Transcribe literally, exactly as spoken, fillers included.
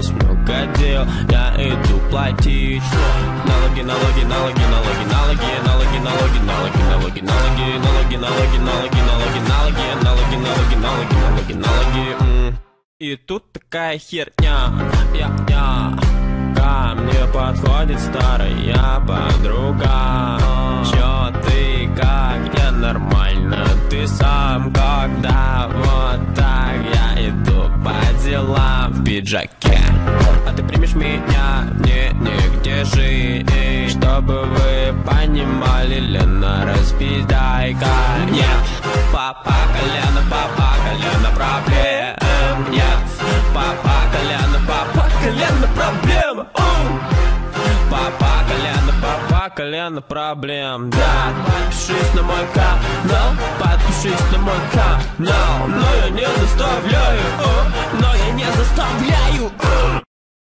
есть много дел, я иду платить налоги, налоги, налоги, налоги, налоги, налоги, налоги, налоги, налоги, налоги, налоги, налоги, налоги, налоги, налоги, налоги, налоги, налоги, налоги, налоги. И тут такая херня, я, я, ко мне подходит старая подруга. Чё ты, как я нормально, ты сам когда вот так я иду по делам в пиджаке. А ты примешь меня, мне негде жить, чтобы вы понимали, Лена, распиздайка. Нет, папа колено, папа колено проблем. Нет, папа колено, папа колено проблем. Папа колено, папа колено проблем. Да, подпишись на мой канал, подпишись на мой канал. Но я не заставляю, но я не заставляю.